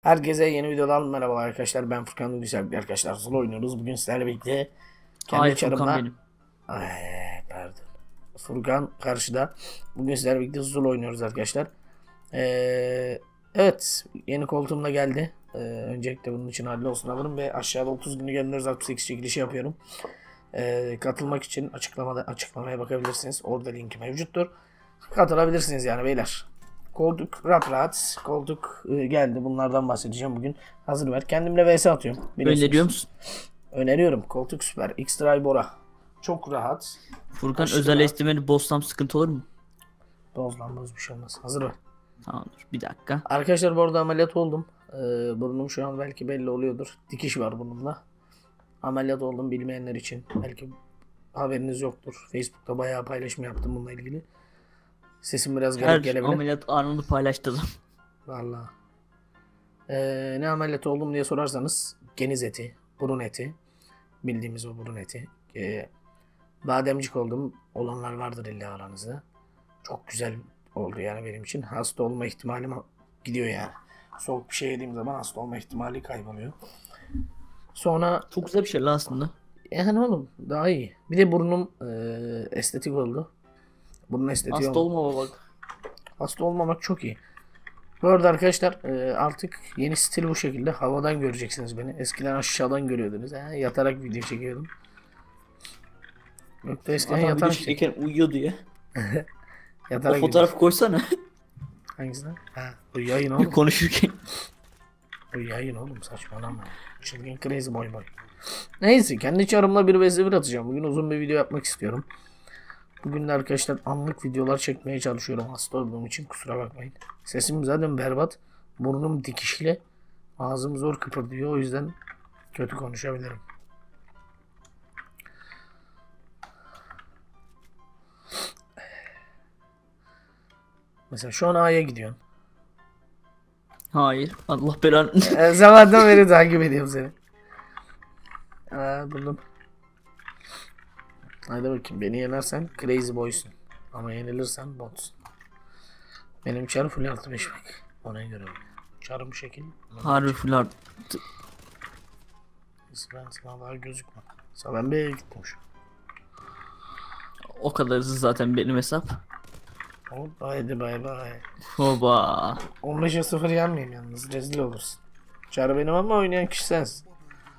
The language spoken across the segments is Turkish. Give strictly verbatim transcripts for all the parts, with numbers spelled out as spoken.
Herkese yeni videodan merhabalar arkadaşlar. Ben Furkan Duygusel arkadaşlar. Solo oynuyoruz. Bugün sizlerle birlikte kendi Hayır, çarımla... Furkan benim. Ay, pardon. Furkan karşıda. Bugün sizlerle birlikte solo oynuyoruz arkadaşlar. Ee, evet. Yeni koltuğumla geldi. Ee, öncelikle bunun için hayırlı olsun alırım ve aşağıda otuz günü gönderiyoruz. altmış sekiz çekilişi yapıyorum. Ee, katılmak için açıklamada açıklamaya bakabilirsiniz. Orada linki mevcuttur. Katılabilirsiniz yani beyler. Koltuk rahat rahat. Koltuk e, geldi. Bunlardan bahsedeceğim bugün. Hazır ver. Kendimle vs atıyorum. Biliyorsunuz. Öneriyor musun? Öneriyorum. Koltuk süper. X-Drive Bora. Çok rahat. Furkan Aşırı özel rahat. estimeni bozsam sıkıntı olur mu? Boz lan boz bir şey olmaz. Hazır ver. Tamamdır. Bir dakika. Arkadaşlar bu arada ameliyat oldum. Ee, burnum şu an belki belli oluyordur. Dikiş var burnumda. Ameliyat oldum bilmeyenler için. Belki haberiniz yoktur. Facebook'ta bayağı paylaşım yaptım bununla ilgili. Sesim biraz garip Her gelebilir. ameliyat anını paylaştırdım. Vallahi. Ee, ne ameliyat oldum diye sorarsanız geniz eti, burun eti, bildiğimiz o burun eti. Ee, bademcik oldum. Olanlar vardır illa aranızda. Çok güzel oldu yani benim için. Hasta olma ihtimalim gidiyor yani. Soğuk bir şey yediğim zaman hasta olma ihtimali kayboluyor. Sonra Çok güzel bir şey la aslında. yani oğlum daha iyi. Bir de burnum e, estetik oldu. Burun estetiği Hasta oldu. olma bak. Hasta olmamak çok iyi. Bu arada arkadaşlar e, artık yeni stil bu şekilde. Havadan göreceksiniz beni. Eskiden aşağıdan görüyordunuz. Ha, yatarak video çekiyordum. Yok da eskiden Adam video yatarak çekerken uyuyor diye. O yatarak fotoğrafı koysana. hangisine? Ha, bu yayın oğlum. Konuşurken. Bu yayın oğlum saçmalama. Çılgın crazy boy boy. Neyse kendi çarımla bir vs bir atacağım. Bugün uzun bir video yapmak istiyorum. Bugün de arkadaşlar anlık videolar çekmeye çalışıyorum. Hasta olduğum için kusura bakmayın. Sesim zaten berbat. Burnum dikişli. Ağzım zor kıpırdıyor. O yüzden kötü konuşabilirim. Mesela şu an A'ya gidiyorsun. Hayır. Allah belanı. E, zamandan beri takip ediyorum seni. Aa, buldum. Hadi bakayım beni yenersen crazy boysun. Ama yenilirsen botsun. Benim çarı full altı beş bak. Ona göre. Çarım şekil. Harbi fular. Ben sana daha gözükme. Sana ben B'ye gittim şu. O kadar hızlı zaten benim hesap. Hop haydi bay bay. Hoba. on beşe sıfır yenmeyeyim yalnız. Rezil olursun. Çarı benim ama oynayan kişi sensin.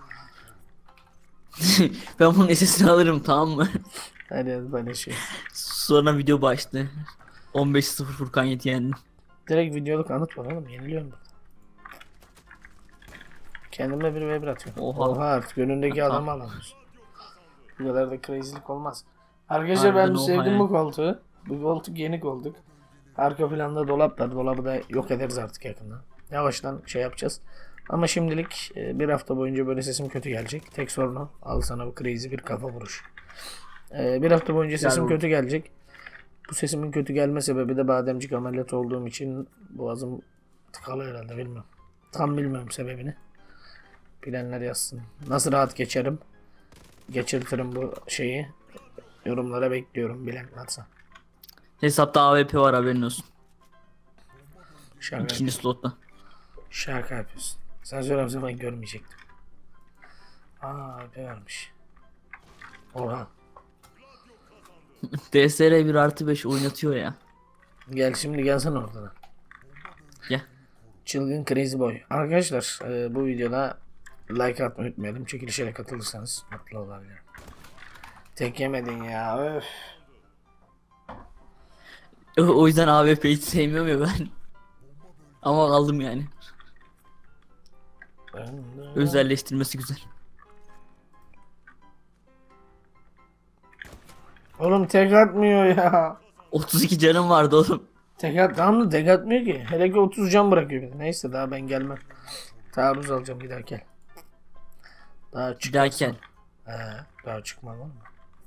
Ben bunun sesini alırım, tamam mı? Hadi hadi paylaşıyor. Sonra video başladı. on beş sıfır Furkan yedi yendi. Direkt videoluk anıt var oğlum. Yeniliyorum burada. Kendime bir ve bir atıyorum. Oha. Oha artık önündeki Ha, adamı alamıyorsun. Bu kadar da crazy'lik olmaz. Arkadaşlar ben Harbiden oha sevdim yani. bu koltuğu. Bu koltuk yeni koltuk. Arka planda dolap var. Dolabı da yok ederiz artık yakında. Yavaştan şey yapacağız. Ama şimdilik e, bir hafta boyunca böyle sesim kötü gelecek. Tek sorunu al sana bu crazy bir kafa vuruş. E, bir hafta boyunca sesim oldu. kötü gelecek. Bu sesimin kötü gelme sebebi de bademcik ameliyat olduğum için boğazım tıkalı herhalde bilmiyorum. Tam bilmiyorum sebebini. Bilenler yazsın. Nasıl rahat geçerim? Geçirtirim bu şeyi. Yorumlara bekliyorum bilen varsa. Hesapta A W P var, haberin olsun. Şaka, İkinci slotta. şaka yapıyorsun. Sen söylemesen ben görmeyecektim. Aa ne varmış. Oha. D S R bir artı beş oynatıyor ya. Gel şimdi gelsene oradan. Gel. Çılgın Crazy Boy. Arkadaşlar e, bu videoda like atmayı unutmayalım. Çekilişe katılırsanız mutlu olabilirim. Tek yemedin ya. Öf. O, o yüzden A W P'yi hiç sevmiyorum ya ben. Ama aldım yani. Özelleştirmesi güzel. Oğlum tek atmıyor ya. otuz iki canım vardı oğlum. Tek at, tamam da tek atmıyor ki. Hele ki otuz can bırakıyor bir de. Neyse daha ben gelmem. Taarruz alacağım bir daha gel. Daha Bir daha gel. He, daha çıkmam var mı?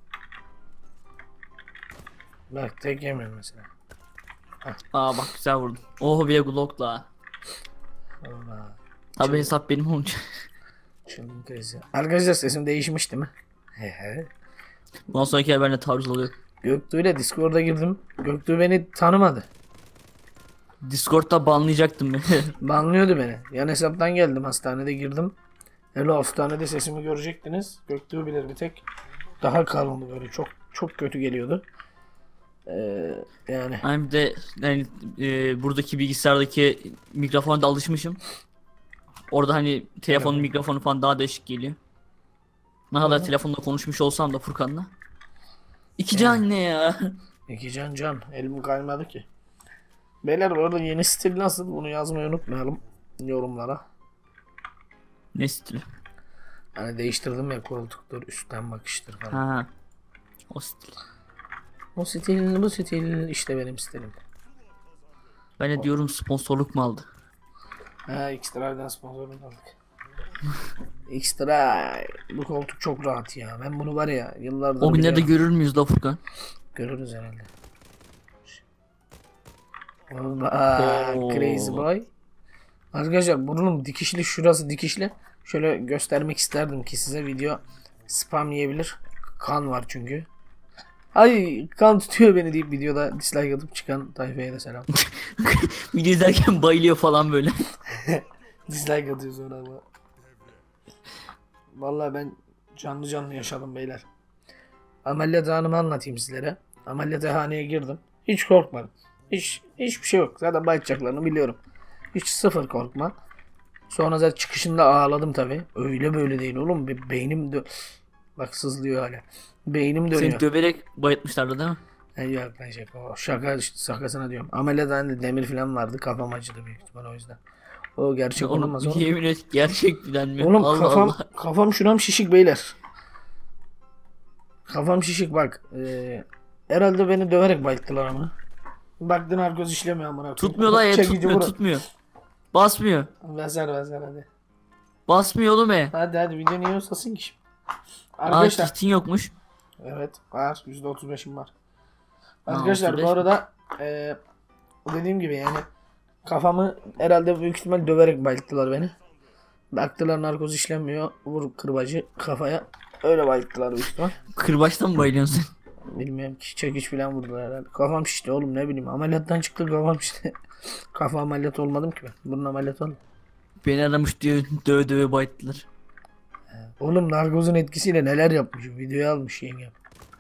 Bak tek yemiyorum mesela. Aa bak, güzel vurdum. Oh, bir de Glock'la. Allah. Tabi hesap benim olacak. Çılgın krizi. Arkadaşlar sesim değişmiş değil mi? Hehe. Bundan sonraki el benimle taarruz alıyor. Göktuğ ile Discord'a girdim. Göktuğ beni tanımadı. Discord'da banlayacaktım beni. Banlıyordu beni. Yan hesaptan geldim, hastanede girdim. Öyle hastanede sesimi görecektiniz. Göktuğ bilir bir tek. Daha kalındı böyle, çok çok kötü geliyordu. Ee, yani. Ben bir de yani, e, buradaki bilgisayardaki mikrofona da alışmışım. Orada hani telefonun Telefon. mikrofonu falan daha değişik geliyor. Ne kadar Hı. telefonla konuşmuş olsam da Furkan'la. İki can ne ya? İki can can. Elim kaymadı ki. Beyler orada yeni stil nasıl? Bunu yazmayı unutmayalım yorumlara. Ne stili? Hani değiştirdim ya, koltuktur, üstten bakıştır falan. Ha. O stil. O stil, bu stil işte benim stilim. Ben de diyorum sponsorluk mu aldı? Ha, Xtra'dan sponsorluk aldık. Xtra, bu koltuk çok rahat ya. Ben bunu var ya yıllardır O günlerde biliyorum. görür müyüz da Furkan? Görürüz herhalde. Aa, Oo. crazy boy. Arkadaşlar burnum dikişli, şurası dikişli. Şöyle göstermek isterdim ki size, video spam yiyebilir. Kan var çünkü. Ay kan tutuyor beni deyip videoda dislike atıp çıkan tayfaya da selam. Video izlerken bayılıyor falan böyle. Dislike atıyor sonra ama. Vallahi ben canlı canlı yaşadım beyler. Ameliyat anımı anlatayım sizlere. Ameliyathaneye girdim. Hiç korkmadım. Hiç hiçbir şey yok. Zaten bayılacaklarını biliyorum. Hiç sıfır korkma. Sonra zaten çıkışında ağladım tabi. Öyle böyle değil oğlum. Be- Beynim dö Bak sızlıyor hala. Beynim dönüyor. Seni döverek bayıltmışlardı değil mi? Ay yok lan şaka. O şaka işte, şakasına diyorum. Ameliyathanede demir falan vardı. Kafam acıdı büyük ihtimal o yüzden. O gerçek Oğlum olamaz oğlum. yemin et gerçek bilen mi? Oğlum Allah kafam Allah. kafam şuram şişik beyler. Kafam şişik bak. Ee, herhalde beni döverek bayılttılar ama. Baktın narkoz işlemiyor amına. Tutmuyor lan ya, Çekici tutmuyor vurun. tutmuyor. Basmıyor. Vezer vezer hadi. Basmıyor oğlum e. Hadi hadi, video niye ustasın ki şimdi? Aa Arkadaşlar. kitin yokmuş. Evet var. yüzde otuz beşim var. Ha, Arkadaşlar otuz beş bu mi? arada e, dediğim gibi yani kafamı herhalde büyük ihtimal döverek bayılttılar beni. Baktılar narkoz işlemiyor. Vur kırbacı kafaya. Öyle bayılttılar büyük ihtimal. Kırbaçtan mı bayılıyorsun sen? Bilmiyorum ki, çekiç falan vurdular herhalde. Kafam şişti oğlum, ne bileyim. Ameliyattan çıktı kafam şişti. Kafa ameliyat olmadım ki ben. Bunun ameliyat oldu. Beni aramış diyor döve döve bayılttılar. Oğlum narkozun etkisiyle neler yapmışım. Videoya almış yengem.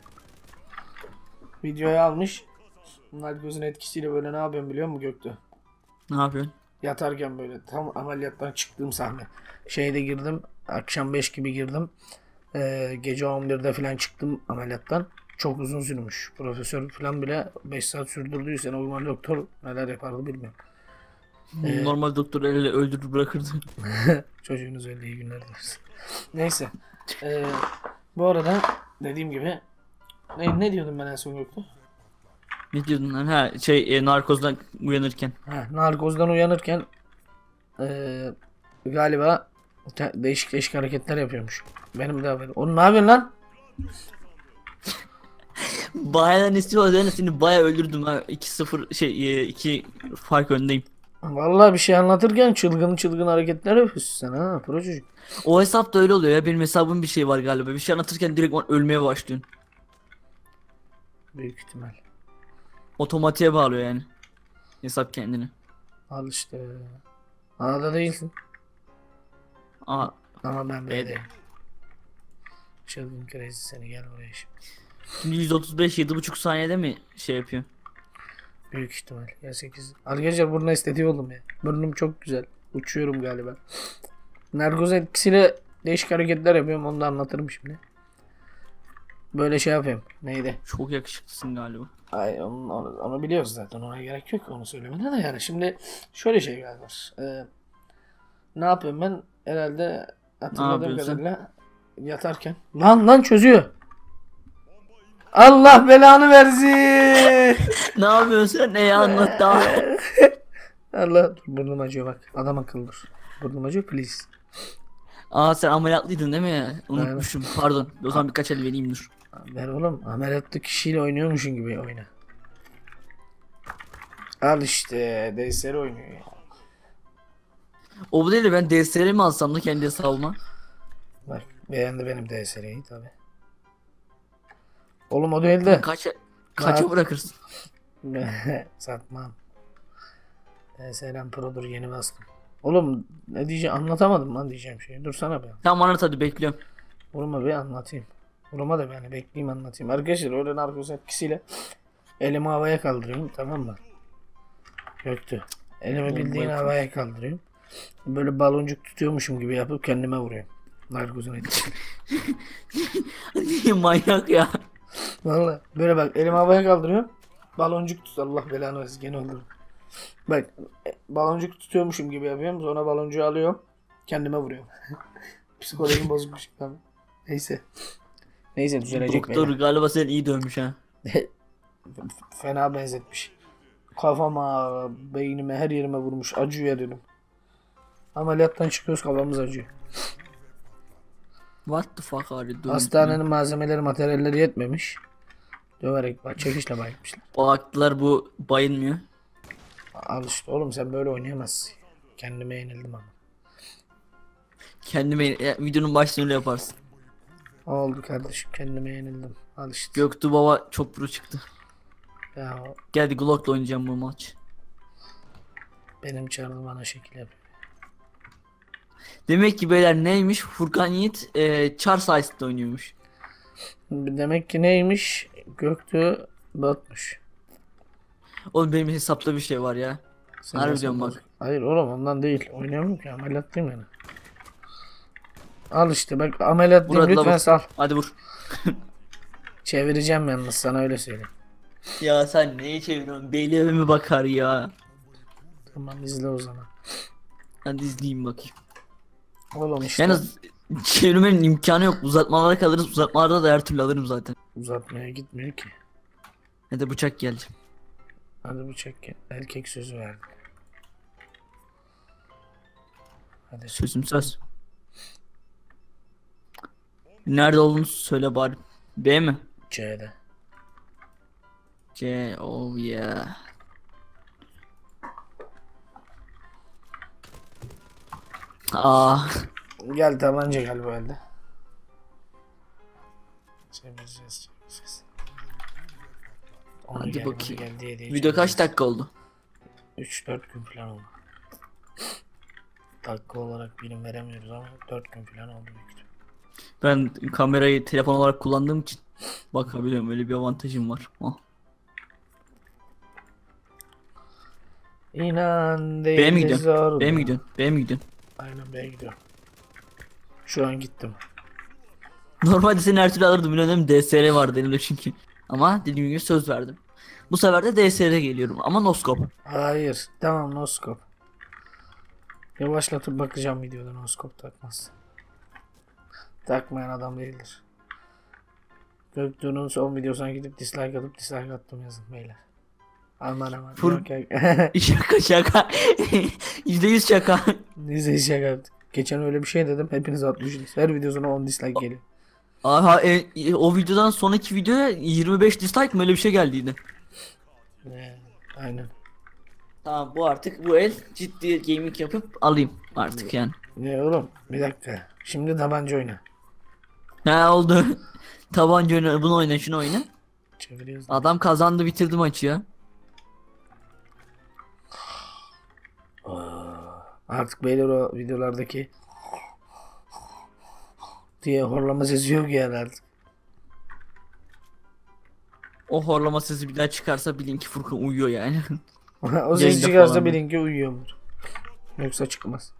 Videoya almış. Narkozun etkisiyle böyle ne yapıyorum biliyor musun Göktuğ? Ne yapıyorsun? Yatarken böyle tam ameliyattan çıktığım sahne. Şeyde girdim. Akşam beş gibi girdim. Ee, gece on birde falan çıktım ameliyattan. Çok uzun sürmüş. Profesör falan bile beş saat sürdürdüyse normal doktor neler yapardı bilmiyorum. Ee, Normal doktor elle öldürür bırakırdı. Çocuğunuz öyle iyi günler dileriz. Neyse. Ee, bu arada dediğim gibi ne, ne diyordum ben en son Göktuğ? Ne diyordun lan? Ha şey e, narkozdan uyanırken. Ha, narkozdan uyanırken ee, galiba te- değişik değişik hareketler yapıyormuş. Benim de haberim. Oğlum ne yapıyorsun lan? Bayağı nesi var üzerine seni bayağı öldürdüm ha. iki sıfır şey iki fark öndeyim. Vallahi bir şey anlatırken çılgın çılgın hareketler yapıyorsun sen ha pro çocuk. O hesap da öyle oluyor ya. Benim hesabım bir şey var galiba. Bir şey anlatırken direkt ölmeye başlıyorsun. Büyük ihtimal. Otomatiğe bağlıyor yani. Hesap kendini. Al işte. A'da değilsin. Aa, Ama ben B'de. B'deyim. Çılgın crazy seni, gel buraya şimdi. şimdi yüz otuz beş yedi buçuk saniyede mi şey yapıyor? Büyük ihtimal. Ya sekiz. Arkadaşlar burnu estetiği oldum ya. Burnum çok güzel. Uçuyorum galiba. Narkoz etkisiyle değişik hareketler yapıyorum. Onu da anlatırım şimdi. Böyle şey yapıyorum. Neydi? Çok yakışıklısın galiba. Ay onu, onu, onu biliyoruz zaten. Ona gerek yok onu söylemene de yani. Şimdi şöyle şeyler var. Ee, ne yapıyorum ben? Herhalde hatırladığım yapıyorsun? kadarıyla yatarken. Lan lan çözüyor. Allah belanı versin. Ne yapıyorsun sen? Ne anlat daha? Allah dur, burnum acıyor bak. Adam akıllıdır. Burnum acıyor please. Aa sen ameliyatlıydın değil mi? Unutmuşum. Pardon. O zaman birkaç el vereyim dur. Ver oğlum, ameliyatlı kişiyle oynuyormuşsun gibi oyna. Al işte D S R oynuyor ya. O bu değil de ben D S R mi alsam da kendi hesabıma? Bak beğendi benim D S R'yi tabi. Oğlum o değil de. Kaç kaça Ha. bırakırsın? Satmam. E, Selam Pro'dur, yeni bastım. Oğlum ne diyeceğim, anlatamadım lan diyeceğim şeyi. Dursana be. Tamam anlat hadi bekliyorum. Vurma be, anlatayım. Vurma da yani bekleyeyim anlatayım. Arkadaşlar öyle narkoz etkisiyle elimi havaya kaldırıyorum, tamam mı? Göktü. Elimi bildiğin havaya kaldırıyorum. Böyle baloncuk tutuyormuşum gibi yapıp kendime vuruyorum. Narkozun etkisi. Niye manyak ya? Vallahi böyle bak, elimi havaya kaldırıyorum. Baloncuk tut, Allah belanı versin, gene öldürürüm. Bak e, baloncuk tutuyormuşum gibi yapıyorum. Sonra baloncuğu alıyorum. Kendime vuruyorum. Psikolojim bozukmuş. Tamam. Neyse. Neyse düzelecek. Doktor galiba sen iyi dönmüş ha. Fena benzetmiş. Kafama, beynime, her yerime vurmuş. Acıyor dedim. Ameliyattan çıkıyoruz, kafamız acıyor. What the fuck are you doing? Hastanenin malzemeleri, materyalleri yetmemiş. Döverek bak, çekişle bayılmışlar. Baktılar bu bayılmıyor. Al işte oğlum, sen böyle oynayamazsın. Kendime yenildim ama. Kendime ya, videonun başında öyle yaparsın. Oldu kardeşim, kendime yenildim. Al işte. Göktuğ baba çok pro çıktı. Ya Geldi Glock'la oynayacağım bu maç. benim çarım bana şekil yapıyor. Demek ki beyler neymiş? Furkan Yiğit e, Char sayesinde oynuyormuş. Demek ki neymiş? Göktü botmuş. Oğlum benim hesapta bir şey var ya. Sen Harbi nasıl diyorum bak. bozuk? Hayır oğlum, ondan değil. Oynayamıyorum ki, ameliyatlıyım yani. Al işte bak, ameliyatlıyım, Burada lütfen bak. sal. Hadi vur. Çevireceğim yalnız, sana öyle söyleyeyim. Ya sen neyi çeviriyorsun? Beyliğe mi bakar ya? Tamam, izle o zaman. Hadi izleyeyim bakayım. Oğlum işte Yalnız çevirmenin imkanı yok. Uzatmalara kalırız. Uzatmalarda da her türlü alırım zaten. uzatmaya gitmiyor ki. Hadi bıçak geldi. Hadi bıçak gel. Erkek sözü verdi. Hadi. Sözüm söz. Nerede olduğunu söyle bari. B mi? C'de. C. Oh yeah. Aa. Gel, tabanca gel bu elde. Çevireceğiz, çevireceğiz. Onu Hadi gel, bakayım. bunu gel diye diye Video kaç dakika oldu? üç dört gün falan oldu. Dakika olarak birim veremiyoruz ama dört gün falan oldu büyük ihtimalle. Ben kamerayı telefon olarak kullandığım için bakabiliyorum. Öyle bir avantajım var. Oh. İnan B'ye değil mi de gidiyorsun? zor. B'ye mi gidiyorsun? B'ye mi gidiyorsun? Aynen, B'ye gidiyorum. Şu an gittim. Normalde seni her türlü alırdım. Biliyorum D S R vardı elimde çünkü. Ama dediğim gibi söz verdim. Bu sefer de D S R'e geliyorum ama noskop. Hayır. Tamam, noskop. Yavaşlatıp bakacağım videoda, noskop takmaz. Takmayan adam değildir. Göktuğ'un son videosuna gidip dislike atıp dislike attım yazın beyler. Aman aman. Fur- Yok, yok. Şaka şaka. yüzde yüz şaka. Neyse, şaka yaptık. Geçen öyle bir şey dedim. Hepiniz atmışsınız. Her videosuna on dislike geliyor. Aha e, e, o videodan sonraki videoya yirmi beş dislike mi öyle bir şey geldiydi. Ee, aynen. Tamam bu artık bu el ciddi gaming yapıp alayım artık yani. Ne oğlum? Bir dakika. Şimdi tabanca oyna. Ha oldu. Tabanca oyna, bunu oyna, şunu oyna. Çeviriyoruz. Adam kazandı, bitirdi maçı ya. Artık beyler o videolardaki diye horlama sesi yok yani artık. O horlama sesi bir daha çıkarsa bilin ki Furkan uyuyor yani. O ses Yayında çıkarsa falan. bilin ki uyuyordur. Yoksa çıkmaz.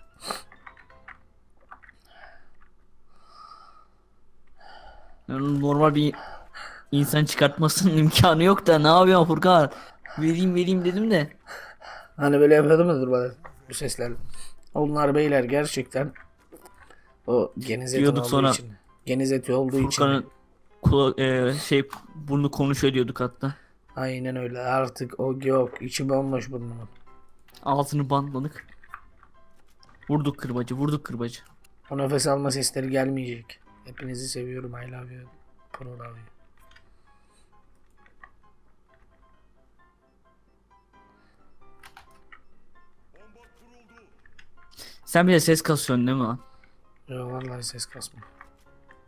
Yani normal bir insan çıkartmasının imkanı yok da ne yapıyorsun Furkan? Vereyim vereyim dedim de. Hani böyle yapıyordu mudur bana bu sesler? Onlar beyler gerçekten o geniz eti Diyorduk olduğu sonra. için. Geniz eti olduğu için. Furkan'ın kula- e, şey burnu konuşuyor diyorduk hatta. Aynen öyle. Artık o yok. İçi bomboş bunun. Ağzını bandladık. Vurduk kırbacı, vurduk kırbacı. O nefes alma sesleri gelmeyecek. Hepinizi seviyorum. I love you. Pro love you. Sen bir de ses kasıyorsun değil mi lan? Yok vallahi ses kasma.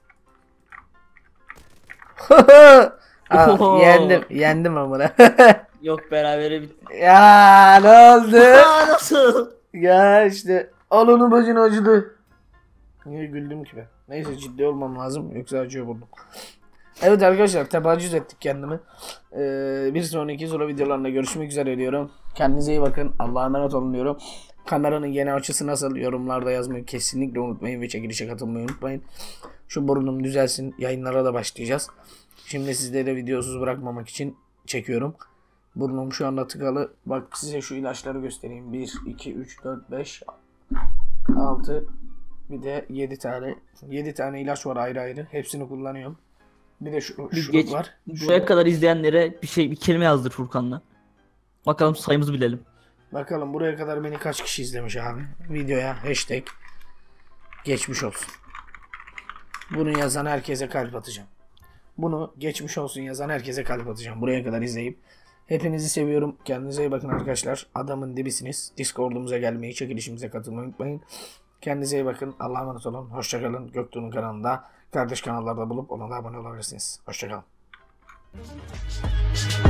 Aa, Oho. yendim. Yendim amına. Yok berabere bitti. Ya ne oldu? Aa, nasıl? Ya işte alını bacını acıdı. Niye güldüm ki ben? Neyse ciddi olmam lazım yoksa acıyor burnum. Evet arkadaşlar tepacüz ettik kendimi. Ee, bir sonraki Zula videolarında görüşmek üzere diyorum. Kendinize iyi bakın. Allah'a emanet olun diyorum. Kameranın yeni açısı nasıl yorumlarda yazmayı kesinlikle unutmayın ve çekilişe katılmayı unutmayın. Şu burnum düzelsin, yayınlara da başlayacağız. Şimdi sizleri videosuz bırakmamak için çekiyorum. Burnum şu anda tıkalı. Bak size şu ilaçları göstereyim. bir, iki, üç, dört, beş, altı, bir de yedi tane. yedi tane ilaç var ayrı ayrı. Hepsini kullanıyorum. Bir de şu Bir şurup geç. var. Buraya kadar izleyenlere bir şey bir kelime yazdır Furkan'la. Bakalım sayımızı bilelim. Bakalım buraya kadar beni kaç kişi izlemiş abi. Videoya hashtag geçmiş olsun. Bunu yazan herkese kalp atacağım. Bunu geçmiş olsun yazan herkese kalp atacağım. Buraya kadar izleyip. Hepinizi seviyorum. Kendinize iyi bakın arkadaşlar. Adamın dibisiniz. Discord'umuza gelmeyi, çekilişimize katılmayı unutmayın. Kendinize iyi bakın. Allah'a emanet olun. Hoşçakalın. Göktuğ'un kanalında kardeş kanallarda bulup ona da abone olabilirsiniz. Hoşçakalın.